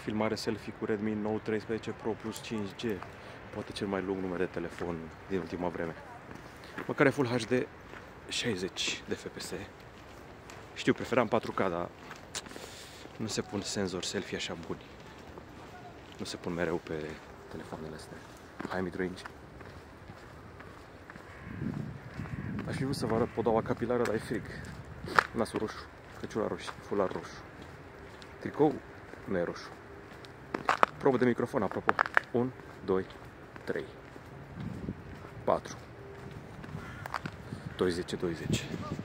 filmare selfie cu Redmi Note 13 Pro Plus 5G. Poate cel mai lung numer de telefon din ultima vreme. Măcar e Full HD 60 de FPS. Știu, preferam 4K, dar nu se pun senzori selfie așa buni. Nu se pun mereu pe telefoanele astea. High mid-range. Aș fi vrut să vă arăt podaua capilară, dar e frig. Nasul roșu, căciula roșie, fular roșu. Tricou nu e roșu. Probă de microfon, apropo. 1, 2, 3, 4. 20, 20.